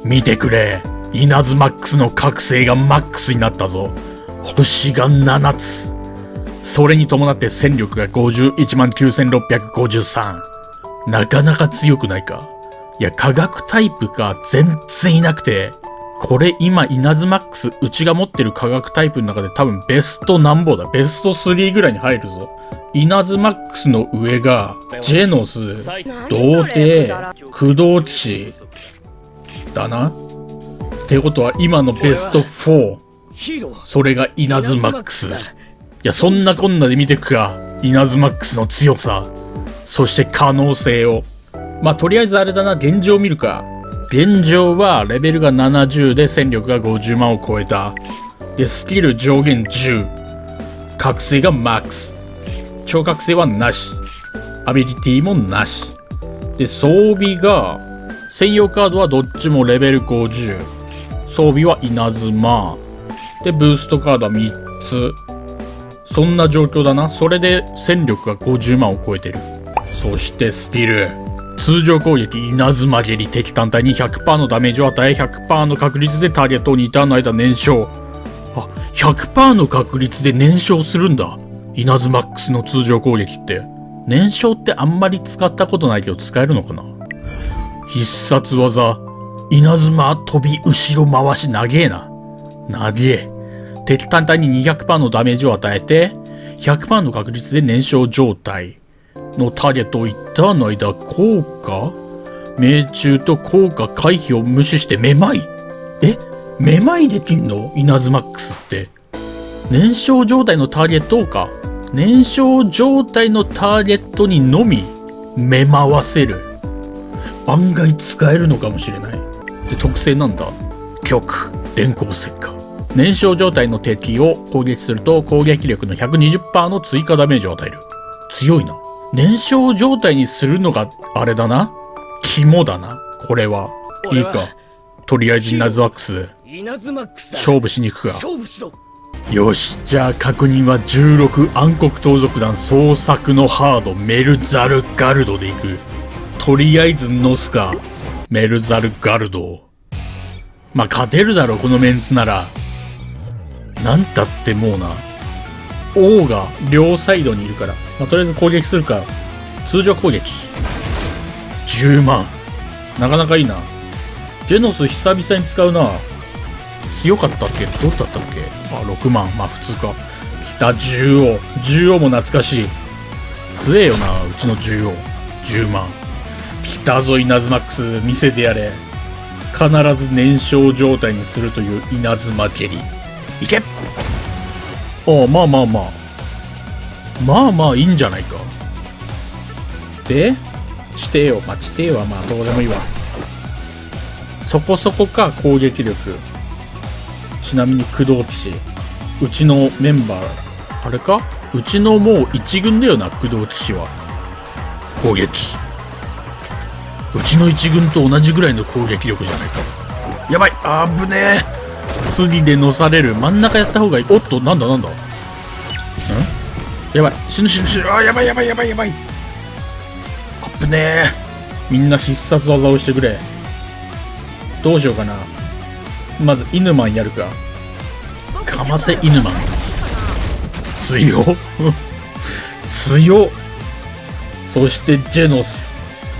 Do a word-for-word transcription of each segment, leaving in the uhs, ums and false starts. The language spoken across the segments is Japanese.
見てくれ。稲妻マックスの覚醒がマックスになったぞ。星がななつ。それに伴って戦力がごじゅういちまんきゅうせんろっぴゃくごじゅうさん。なかなか強くないか。いや、科学タイプが全然いなくて、これ今稲妻マックス、うちが持ってる科学タイプの中で多分ベストなんぼだ。ベストスリーぐらいに入るぞ。稲妻マックスの上が、ジェノス、童貞、駆動騎士、だな。ってことは今のベストフォー。それが稲妻マックス。いや、そんなこんなで見てくか。稲妻マックスの強さ。そして可能性を。まあ、とりあえずあれだな。現状を見るか。現状はレベルがななじゅうで戦力がごじゅうまんを超えた。で、スキル上限じゅう。覚醒がマックス。超覚醒はなし。アビリティもなし。で、装備が、専用カードはどっちもレベルごじゅう。装備は稲妻。で、ブーストカードはみっつ。そんな状況だな。それで戦力がごじゅうまんを超えてる。そしてスキル。通常攻撃稲妻蹴り。敵単体に ひゃくパーセント のダメージを与え ひゃくパーセント の確率でターゲットをにターンの間燃焼。あ、ひゃくパーセント の確率で燃焼するんだ。稲妻マックスの通常攻撃って。燃焼ってあんまり使ったことないけど使えるのかな。必殺技。稲妻飛び後ろ回し長えな。長え。敵単体に にひゃくパーセント のダメージを与えて、ひゃくパーセント の確率で燃焼状態のターゲットを一ターンの間、効果命中と効果回避を無視してめまい。えめまいできんの稲妻マックスって。燃焼状態のターゲットか。燃焼状態のターゲットにのみめまわせる。案外使えるのかもしれない。で、特性なんだ。極電光石火。燃焼状態の敵を攻撃すると攻撃力の ひゃくにじゅっパーセント の追加ダメージを与える。強いな。燃焼状態にするのがあれだな。肝だな。これは。いいか。とりあえず稲妻マックス。勝負しに行くか。よし。じゃあ確認はじゅうろく暗黒盗賊団創作のハードメルザルガルドでいく。とりあえずノスか。メルザルガルド。まあ勝てるだろう、このメンツなら。なんたってもうな。王が両サイドにいるから。まあ、とりあえず攻撃するか。通常攻撃。じゅうまん。なかなかいいな。ジェノス久々に使うな。強かったっけ？どうだったっけ？あ、ろくまん。まあ普通か。来た、獣王。獣王も懐かしい。強えよな、うちの獣王。じゅうまん。来たぞ、稲妻マックス。見せてやれ。必ず燃焼状態にするという稲妻蹴り。いけ！ああ、まあまあまあ。まあまあいいんじゃないか。で、地底王。まあ地底王はまあどうでもいいわ。そこそこか、攻撃力。ちなみに駆動騎士。うちのメンバー、あれか？うちのもう一軍だよな、駆動騎士は。攻撃。うちの一軍と同じぐらいの攻撃力じゃないか。やばい！あぶねえ！次でのされる。真ん中やった方がいい。おっと、なんだなんだ。ん？やばい。死ぬ死ぬ死ぬ。あ、やばいやばいやばいやばい。あぶねえ。みんな必殺技をしてくれ。どうしようかな。まず、イヌマンやるか。かませイヌマン。強っ。強っ。そして、ジェノス。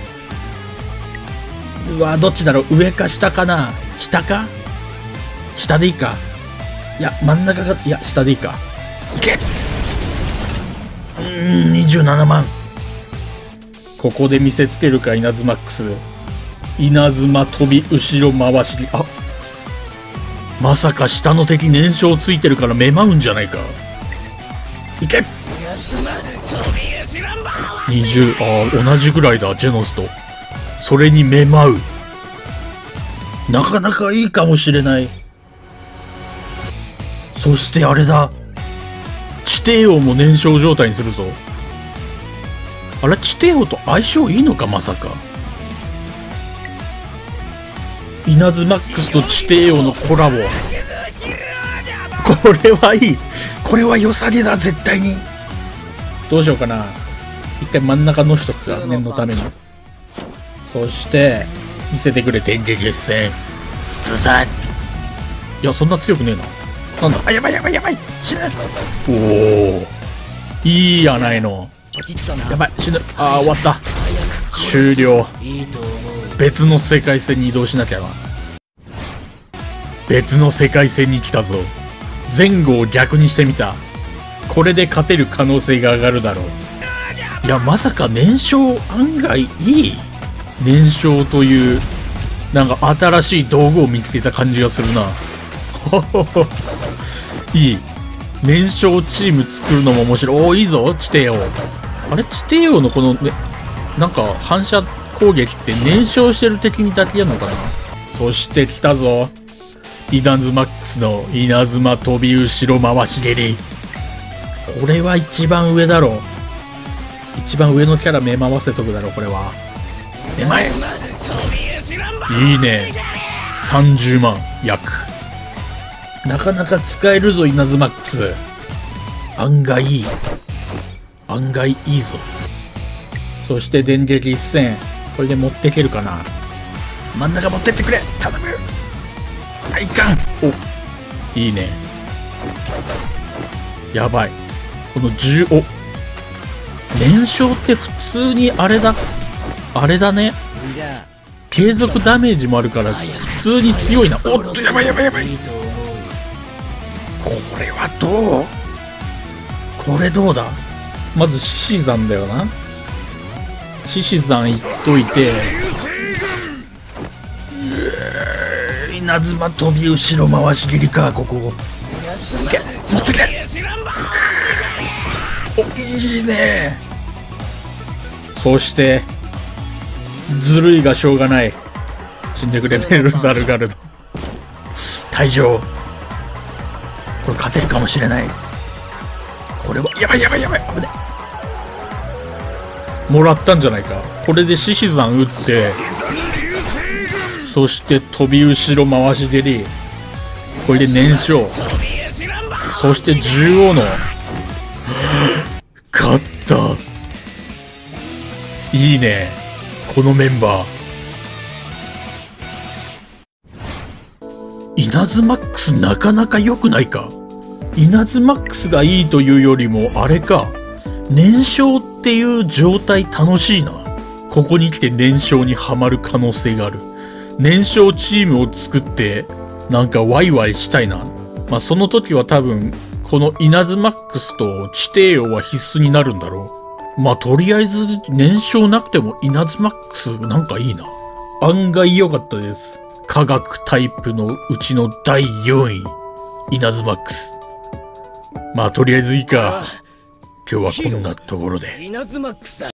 うわ、どっちだろう。上か下かな。下か下でいいか。いや、真ん中が、いや、下でいいか。いけ！うーん、にじゅうななまん。ここで見せつけるか、稲妻マックス。稲妻飛び後ろ回し。あ、まさか下の敵燃焼ついてるからめまうんじゃないか。いけ！にじゅう、ああ、同じぐらいだ、ジェノスと。それにめまう。なかなかいいかもしれない。そしてあれだ。地底王も燃焼状態にするぞ。あれ、地底王と相性いいのか、まさか。稲妻マックスと地底王のコラボ。これはいい。これは良さげだ、絶対に。どうしようかな。一回真ん中の一つ、念のために。そして、見せてくれ、電撃決戦。 ずさ。いや、そんな強くねえな。なんだ、あ、やばいやばいやばい、死ぬ。おお、いいやないの。やばい、死ぬ。ああ、終わった。終了。別の世界線に移動しなきゃな。別の世界線に来たぞ。前後を逆にしてみた。これで勝てる可能性が上がるだろう。いや、まさか燃焼案外いい。燃焼というなんか新しい道具を見つけた感じがするな。いい。燃焼チーム作るのも面白い。おお、いいぞ、地底王。あれ、地底王のこのね、なんか反射攻撃って燃焼してる敵にだけやるのかな。そして来たぞ。イナズマックスの稲妻飛び後ろ回し蹴り。これは一番上だろう。一番上のキャラ目回せとくだろう、これは。目前。いいね。さんじゅうまん約。なかなか使えるぞ、イナズマックス。案外いい。案外いいぞ。そして電撃一戦。これで持ってけるかな。真ん中持ってってくれ、頼む。あ、いかん。お、いいね。やばい。このじゅう、お、燃焼って普通にあれだ、あれだね。継続ダメージもあるから普通に強いな。おっと、やばいやばいやばい。これはどう？これどうだ？まず獅子山だよな。獅子山いっといて、稲妻飛び後ろ回し切りか。ここいけ、持ってけ。お、いいね。そしてずるいがしょうがない。死んでくれ、ベルザルガルド。退場。これ勝てるかもしれない。これはやばいやばいやばい、危ね。もらったんじゃないか。これで獅子山打って、そして飛び後ろ回し蹴り、これで燃焼、そして獣王の勝った。いいね、このメンバー。イナズマックスなかなか良くないか。イナズマックスがいいというよりもあれか、燃焼っていう状態楽しいな。ここに来て燃焼にはまる可能性がある。燃焼チームを作ってなんかワイワイしたいな。まあその時は多分このイナズマックスと地底王は必須になるんだろう。まあとりあえず燃焼なくてもイナズマックスなんかいいな。案外良かったです。科学タイプのうちのだいよんい、イナズマックス。まあとりあえずいいか。今日はこんなところで。